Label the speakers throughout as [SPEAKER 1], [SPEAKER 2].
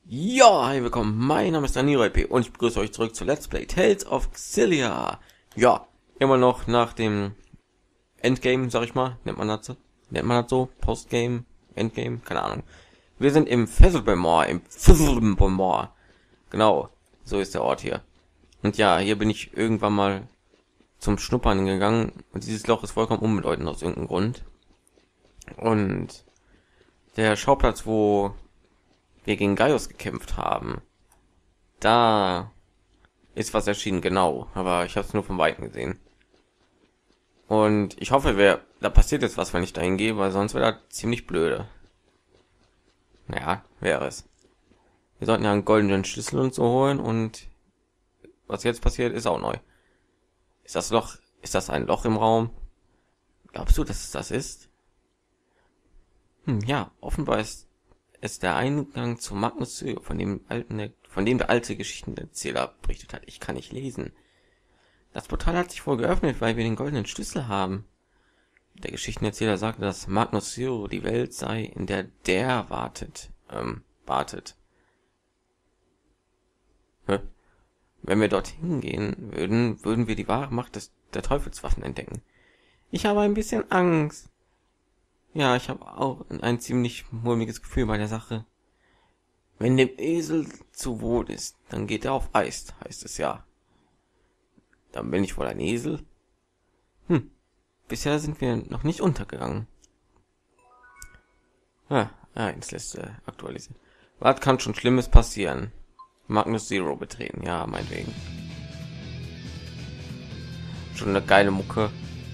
[SPEAKER 1] Ja, hi, willkommen. Mein Name ist Danilo IP und ich begrüße euch zurück zu Let's Play Tales of Xillia. Ja, immer noch nach dem Endgame, sag ich mal. Nennt man das so? Postgame? Endgame? Keine Ahnung. Wir sind im Fesselbemor. Genau, so ist der Ort hier. Und ja, hier bin ich irgendwann mal zum Schnuppern gegangen und dieses Loch ist vollkommen unbedeutend aus irgendeinem Grund. Und der Schauplatz, wo wir gegen Gaius gekämpft haben, da ist was erschienen, genau, aber ich habe es nur von Weitem gesehen. Und ich hoffe, da passiert jetzt was, wenn ich dahin gehe, weil sonst wäre das ziemlich blöde. Ja, wäre es. Wir sollten ja einen goldenen Schlüssel und so holen und was jetzt passiert, ist auch neu. Ist das ein Loch im Raum? Glaubst du, dass es das ist? Ja, offenbar ist es der Eingang zu Magnus Syr, von dem der alte Geschichtenerzähler berichtet hat. Ich kann nicht lesen. Das Portal hat sich wohl geöffnet, weil wir den goldenen Schlüssel haben. Der Geschichtenerzähler sagte, dass Magnus Syr die Welt sei, in der wartet. Hä? Wenn wir dorthin gehen würden wir die wahre Macht der Teufelswaffen entdecken. Ich habe ein bisschen Angst. Ja, ich habe auch ein ziemlich mulmiges Gefühl bei der Sache. Wenn dem Esel zu wohl ist, dann geht er auf Eis, heißt es ja. Dann bin ich wohl ein Esel? Bisher sind wir noch nicht untergegangen. Ins letzte aktualisieren. Was kann schon Schlimmes passieren? Magnus Zero betreten, ja, meinetwegen. Schon eine geile Mucke.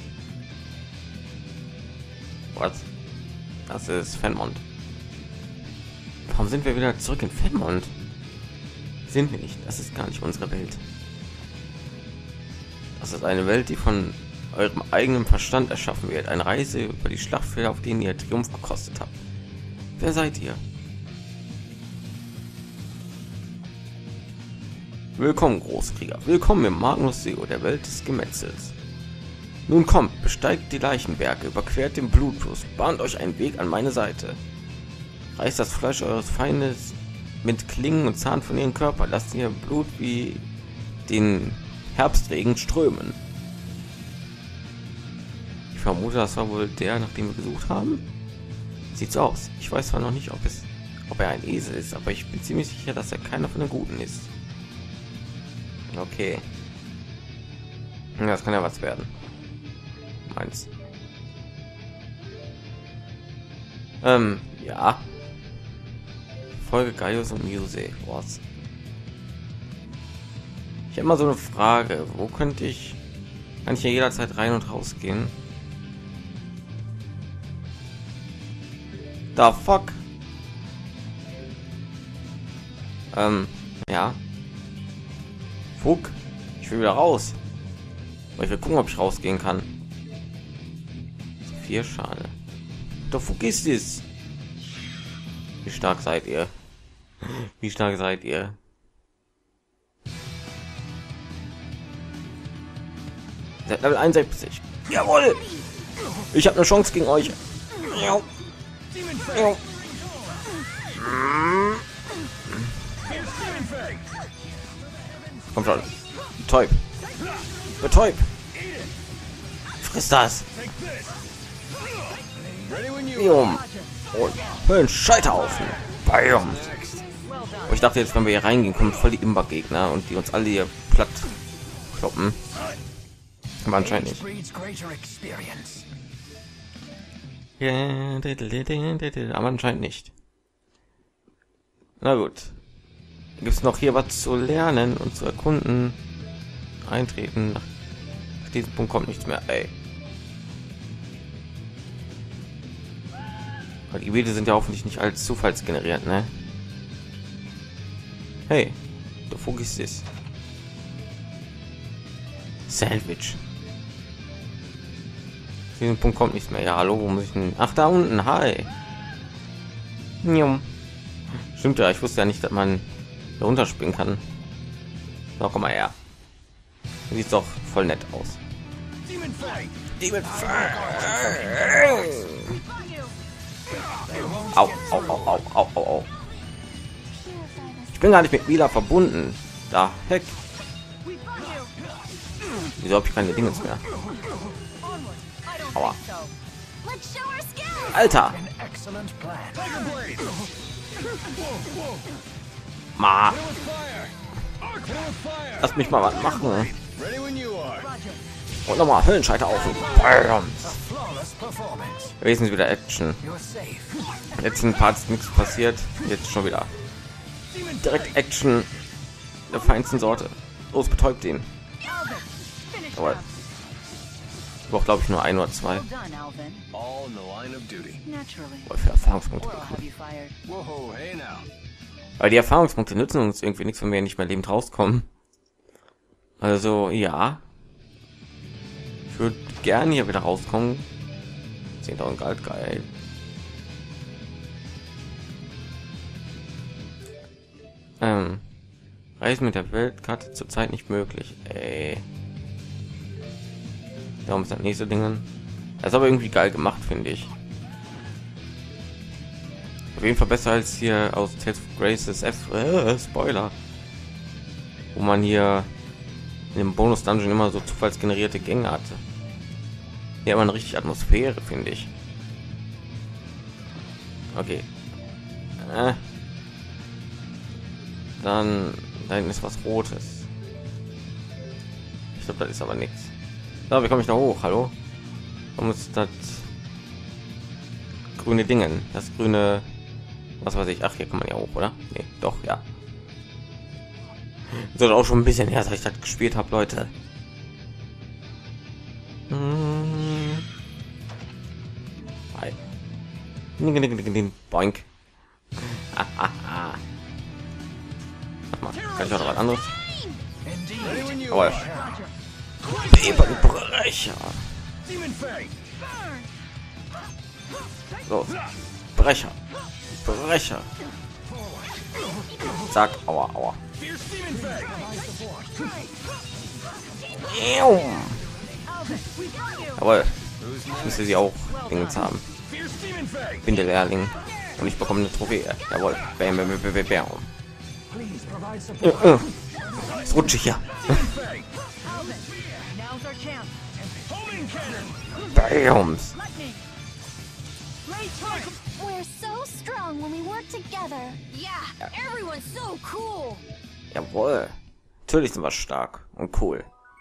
[SPEAKER 1] Was? Das ist Fenmont. Warum sind wir wieder zurück in Fenmont? Sind wir nicht. Das ist gar nicht unsere Welt. Das ist eine Welt, die von eurem eigenen Verstand erschaffen wird. Eine Reise über die Schlachtfelder, auf denen ihr Triumph gekostet habt. Wer seid ihr? Willkommen, Großkrieger. Willkommen im Magnus Seo, der Welt des Gemetzels. Nun kommt, besteigt die Leichenberge, überquert den Blutfluss, bahnt euch einen Weg an meine Seite. Reißt das Fleisch eures Feindes mit Klingen und Zahn von ihrem Körper, lasst ihr Blut wie den Herbstregen strömen. Ich vermute, das war wohl der, nach dem wir gesucht haben. Sieht so aus. Ich weiß zwar noch nicht, ob er ein Esel ist, aber ich bin ziemlich sicher, dass er keiner von den Guten ist. Okay. Das kann ja was werden. Meins. Ja. Folge Gaius und Muse. Was? Ich habe mal so eine Frage. Wo kann ich hier jederzeit rein und raus gehen? The fuck? Ja. Fuck. Ich will wieder raus. Aber ich will gucken, ob ich rausgehen kann. 4 Schade. Doch vergiss es. Wie stark seid ihr? Wie stark seid ihr? Seid Level 61. Jawohl! Ich habe eine Chance gegen euch. Ja. Ja. Komm schon. Betäub. Betäub. Friss das. Und Scheiterhaufen. Bam. Ich dachte jetzt, wenn wir hier reingehen, kommen voll die Imba-Gegner und die uns alle hier platt kloppen. Aber anscheinend nicht. Aber anscheinend nicht. Na gut. Gibt es noch hier was zu lernen und zu erkunden? Eintreten. Nach diesem Punkt kommt nichts mehr. Ey. Weil die Gebiete sind ja hoffentlich nicht als zufallsgeneriert, ne? Hey, du vergisst es. Sandwich. Diesen Punkt kommt nichts mehr. Ja, hallo, wo muss ich denn? Ach, da unten. Hi. Stimmt ja, ich wusste ja nicht, dass man da runterspringen kann. Na, komm mal her. Sieht doch voll nett aus. Demon Fang. Au, au, au, au, au, au, au. Ich bin gar nicht mit Mila verbunden. Da heck. Wieso habe ich keine Dinge mehr? Aua. Alter. Ma. Lass mich mal was machen. Und nochmal Höllenscheiter auf. Wesentlich wieder Action. Letzten Parts nichts passiert. Jetzt schon wieder. Direkt Action der feinsten Sorte. Los, betäubt ihn. Aber ich brauche, glaube ich, nur ein oder zwei. Für Erfahrungspunkte. Aber die Erfahrungspunkte nützen uns irgendwie nichts, wenn wir nicht mehr lebend rauskommen. Also ja, ich würde gerne hier wieder rauskommen. 10.000 Geld, geil. Reisen mit der Weltkarte zurzeit nicht möglich. Ey. Darum ist das nächste Ding. Das ist aber irgendwie geil gemacht, finde ich. Auf jeden Fall besser als hier aus Tales of Graces Spoiler, wo man hier in dem Bonus Dungeon immer so zufallsgenerierte Gänge hatte. Hier immer eine richtige Atmosphäre, finde ich. Okay. Dann da hinten ist was Rotes. Ich glaube, das ist aber nichts. So, wie komme ich da hoch? Hallo? Warum ist das grüne Dingen? Das grüne, was weiß ich? Ach, hier kann man ja hoch, oder? Nee, doch, ja. Das ist auch schon ein bisschen her, dass ich das gespielt habe, Leute. Boink. Kann ich auch noch was anderes? Aber Brecher. Los. Brecher. Brecher. Zack. Aua, aua. Jawohl. Ich müsste sie auch Dinge haben. Bin der Lehrling und ich bekomme eine Trophäe. Jawohl. Bam, bam, bam, bam, bam. Es rutscht hier. Bams.
[SPEAKER 2] We're so strong when we work together. Yeah, everyone's so cool.
[SPEAKER 1] Jawohl. Natürlich sind wir stark und cool.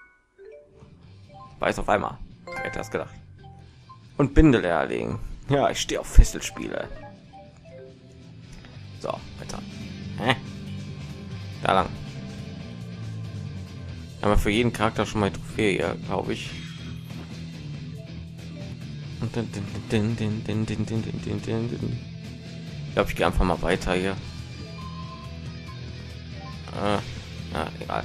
[SPEAKER 1] Weiß auf einmal. Wer hätte das gedacht? Und Bindelehrling. Ja, ich stehe auf Fesselspiele. So, weiter. Da lang. Aber für jeden Charakter schon mal Trophäe, glaube ich. Und ich glaube, ich gehe einfach mal weiter hier. Ja, egal.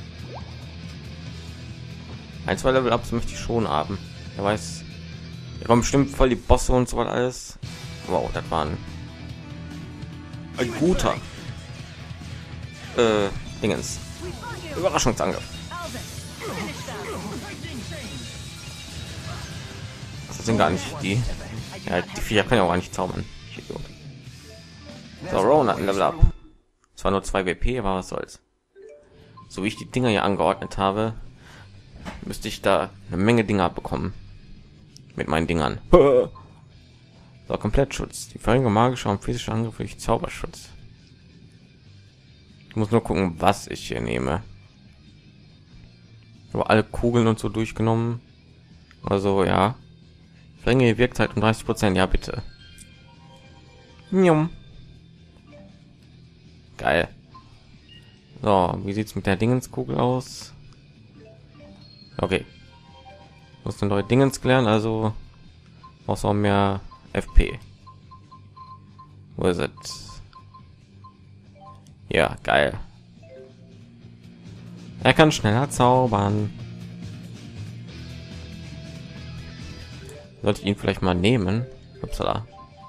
[SPEAKER 1] Ein, zwei Level-Ups möchte ich schon haben. Er weiß, da kommen bestimmt voll die Bosse und so was alles. Wow, das war ein guter Dingens. Überraschungsangriff. Das sind gar nicht die. Ja, die Viecher können ja auch gar nicht zaubern. So, Ron hat ein Level Up. Zwar nur 2 WP, aber was soll's. So wie ich die Dinger hier angeordnet habe, müsste ich da eine Menge Dinger bekommen. Mit meinen Dingern. So, Komplettschutz. Die verringerte magische und physische Angriffe durch Zauberschutz. Ich muss nur gucken, was ich hier nehme. Aber alle Kugeln und so durchgenommen. Also ja. Verringerte Wirkzeit um 30%. Ja, bitte. Geil. So, wie sieht's mit der Dingenskugel aus? Okay. Muss eine neue Dingens klären, also brauchst auch mehr FP. Wo ist es? Ja, geil. Er kann schneller zaubern. Sollte ich ihn vielleicht mal nehmen? Upsala.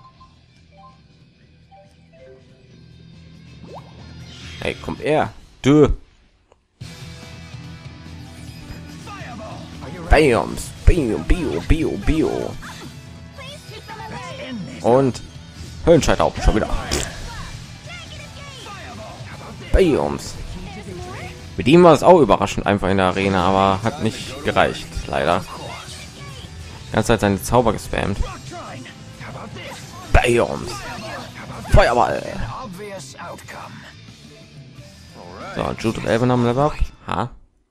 [SPEAKER 1] Hey, kommt er. Du. Bams. Bio. Und Höllenscheiter auch schon wieder. Bams. Mit ihm war es auch überraschend einfach in der Arena, aber hat nicht gereicht, leider. Die ganze Zeit seine Zauber gespammt. Bams. Feuerball. So, Jude und Elben haben Level up. Ha.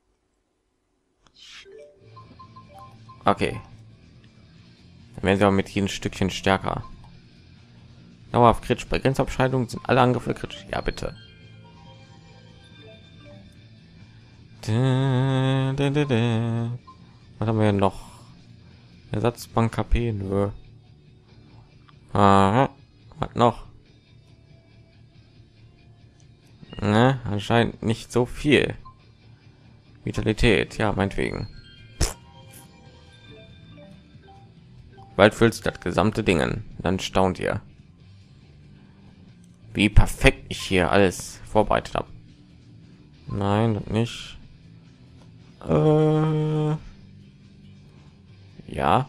[SPEAKER 1] Okay. Dann werden sie aber mit jedem Stückchen stärker. Dauerhaft kritisch. Bei Grenzabscheidungen sind alle Angriffe kritisch. Ja, bitte. Was haben wir noch? Ersatzbank KP. Nö. Aha. Was noch? Ne, anscheinend nicht so viel. Vitalität, ja, meinetwegen. Bald füllst das gesamte Dingen. Dann staunt ihr, wie perfekt ich hier alles vorbereitet habe. Nein, das nicht. Ja.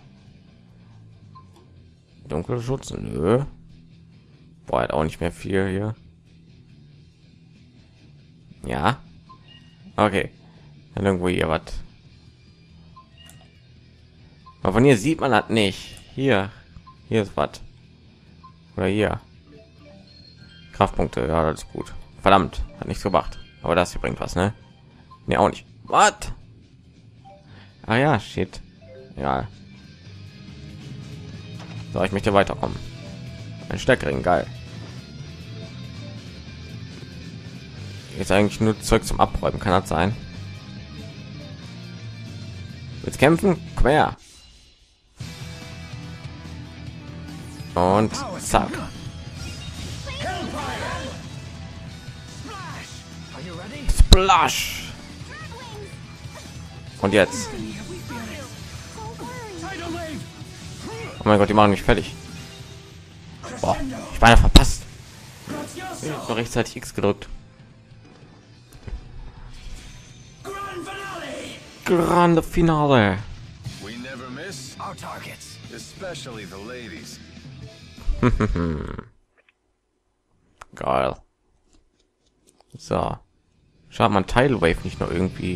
[SPEAKER 1] Dunkle Schutz, nö. Boah, hat auch nicht mehr viel hier. Ja. Okay. Dann irgendwo hier was. Aber von hier sieht man das nicht. Hier ist was. Oder hier. Kraftpunkte, ja, das ist gut. Verdammt, hat nichts gebracht. Aber das hier bringt was, ne? Ne, auch nicht. Was? Ah ja, shit. Ja. So, ich möchte weiterkommen. Ein stärkeren, geil. Jetzt eigentlich nur Zeug zum Abräumen, kann das sein? Jetzt kämpfen, komm her. Und zack. Splash. Und jetzt. Oh mein Gott, die machen mich fertig. Boah, ich war ja verpasst. Ich habe noch rechtzeitig X gedrückt. Grande Finale.
[SPEAKER 3] We never miss our targets, especially the ladies.
[SPEAKER 1] Geil. So. Schaut man Tidal Wave nicht noch irgendwie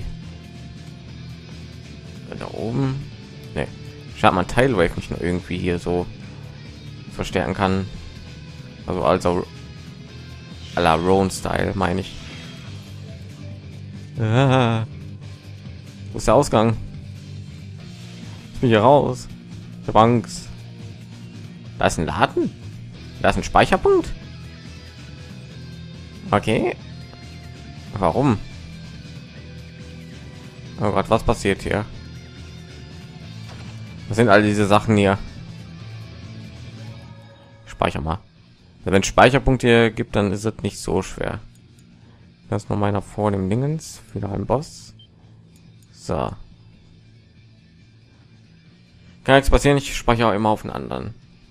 [SPEAKER 1] da oben? Nee. Schaut man Tidal Wave nicht noch irgendwie hier so verstärken kann. Also à la Roan Style, meine ich. Wo ist der Ausgang? Ich bin hier raus. Ich hab Angst. Da ist ein Laden. Da ist ein Speicherpunkt. Okay. Warum? Oh Gott, was passiert hier? Was sind all diese Sachen hier? Speicher mal. Wenn es Speicherpunkte gibt, dann ist es nicht so schwer. Das ist noch meiner vor dem Dingens für einen Boss. So. Kann nichts passieren, ich speichere immer auf den anderen.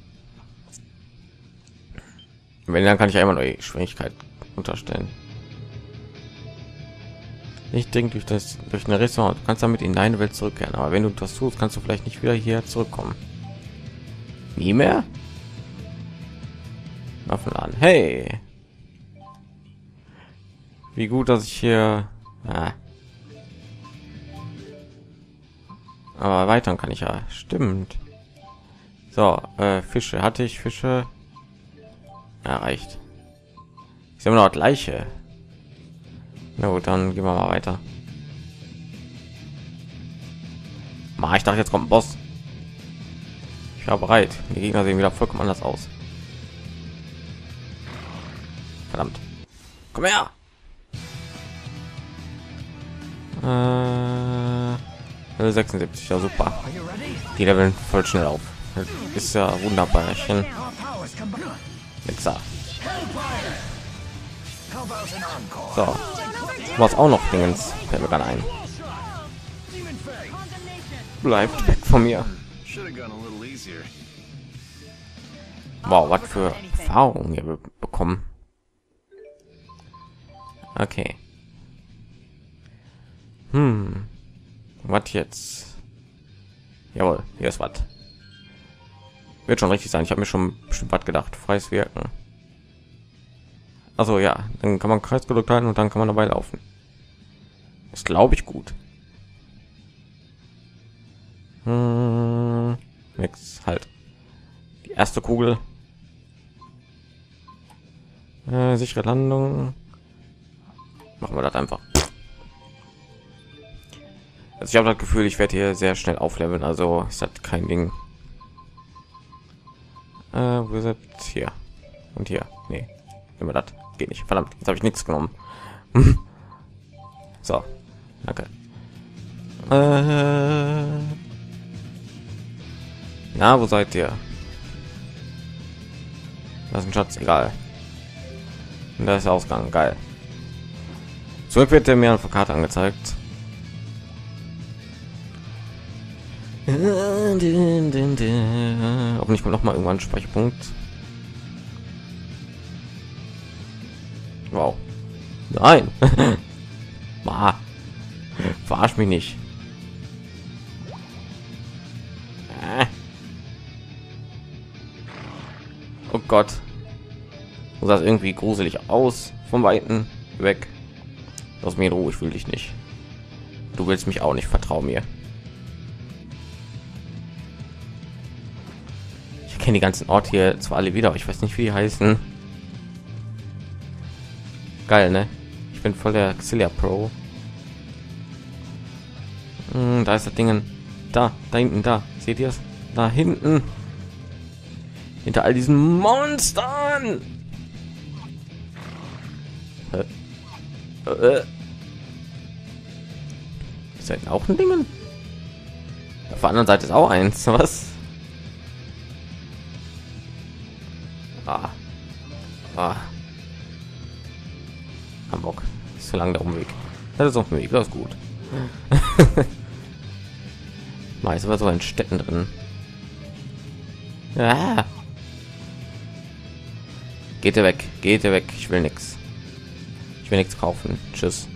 [SPEAKER 1] Wenn, dann kann ich ja immer neue Geschwindigkeit unterstellen. Nicht dringend durch eine Restaurant. Du kannst damit in deine Welt zurückkehren, aber wenn du das tust, kannst du vielleicht nicht wieder hier zurückkommen. Nie mehr? Auf den Laden. Hey! Wie gut, dass ich hier... Aber erweitern kann ich ja. Stimmt. So, Fische. Hatte ich Fische? Erreicht. Ist immer noch das gleiche. Na gut, dann gehen wir mal weiter. Ich dachte, jetzt kommt ein Boss. Ich war bereit. Die Gegner sehen wieder vollkommen anders aus. Verdammt. Komm her. Level 76, ja super. Die leveln voll schnell auf. Das ist ja wunderbar. Mixer. So. Was auch noch Dingens. Fällt mir gerade ein. Bleibt weg von mir. Wow, was für Erfahrungen wir bekommen. Okay. Was jetzt? Jawohl, hier ist was. Wird schon richtig sein. Ich habe mir schon bestimmt was gedacht. Freies Wirken. Also ja, dann kann man Kreis gedrückt halten und dann kann man dabei laufen. Ist glaube ich gut. Nix, halt. Die erste Kugel. Sichere Landung. Machen wir das einfach. Also ich habe das Gefühl, ich werde hier sehr schnell aufleveln, also ist das kein Ding. Wo ist das? Hier und hier. Nee, immer das geht nicht. Verdammt, jetzt habe ich nichts genommen. So, danke. Na, wo seid ihr? Das ist ein Schatz, egal. Und da ist der Ausgang, geil. Zurück wird der mir auf der Karte angezeigt. Hoffentlich kommt noch mal irgendwann ein Speicherpunkt. Wow. Nein. Verarsch mich nicht. Oh Gott. Du sahst irgendwie gruselig aus vom Weiten weg. Lass mir in Ruhe, ich will dich nicht. Du willst mich auch nicht, vertrau mir. Ich kenne die ganzen Orte hier zwar alle wieder, aber ich weiß nicht, wie die heißen. Geil, ne? Ich bin voll der Xillia Pro. Da ist das Ding. Da hinten, da. Seht ihr es? Da hinten. Hinter all diesen Monstern. Ist da auch ein Ding? Auf der anderen Seite ist auch eins. Was? Hamburg. Ist so lang der Umweg. Das ist auf dem Weg, das ist gut. Meist war so in Städten drin. Ja. Geht er weg, geht er weg. Ich will nichts. Ich will nichts kaufen. Tschüss.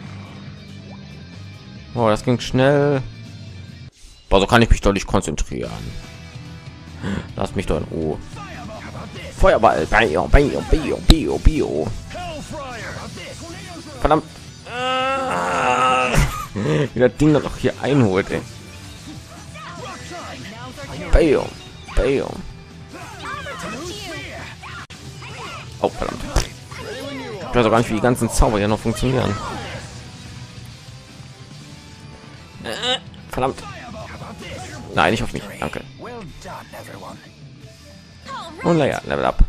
[SPEAKER 1] Oh, das ging schnell. Boah, so kann ich mich doch nicht konzentrieren. Lass mich doch in Ruhe. Feuerball. Bio, bio, bio, bio, bio. Verdammt. Wie das Ding dann noch hier einholt, ey. Bio, bio. Oh, verdammt. Ich weiß auch gar nicht, wie die ganzen Zauber hier noch funktionieren. Verdammt. Nein, nicht auf mich. Danke. Und naja, Level up.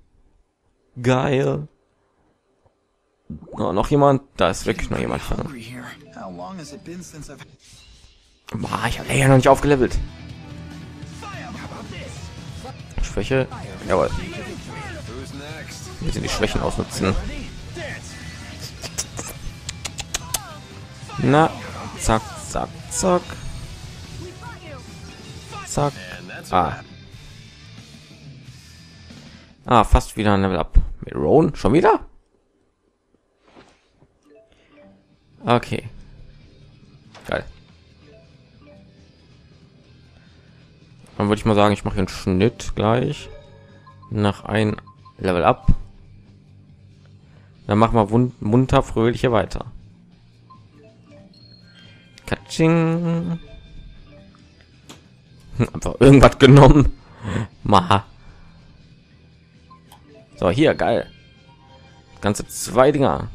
[SPEAKER 1] Geil. Oh, noch jemand? Da ist wirklich noch jemand. Ich habe ja noch nicht aufgelevelt. Schwäche. Jawohl. Wir müssen die Schwächen ausnutzen. Na, zack, zack, zack. Zack. Fast wieder ein Level up. Mit Rowan schon wieder? Okay. Geil. Dann würde ich mal sagen, ich mache einen Schnitt gleich nach ein Level up. Dann machen wir munter fröhliche weiter. Katsching. Einfach irgendwas genommen. Maha. So, hier, geil. Ganze 2 Dinger.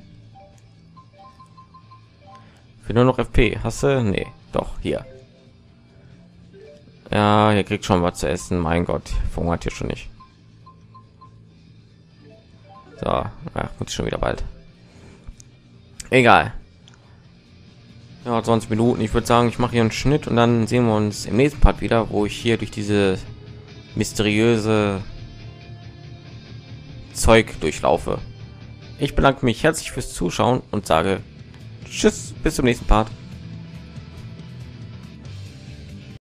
[SPEAKER 1] Für nur noch FP. Hast du? Nee, doch, hier. Ja, hier kriegt schon was zu essen. Mein Gott, verhungert hier schon nicht. So, muss ich schon wieder bald. Egal. Ja, 20 Minuten. Ich würde sagen, ich mache hier einen Schnitt und dann sehen wir uns im nächsten Part wieder, wo ich hier durch diese mysteriöse Zeug durchlaufe. Ich bedanke mich herzlich fürs Zuschauen und sage Tschüss, bis zum nächsten Part.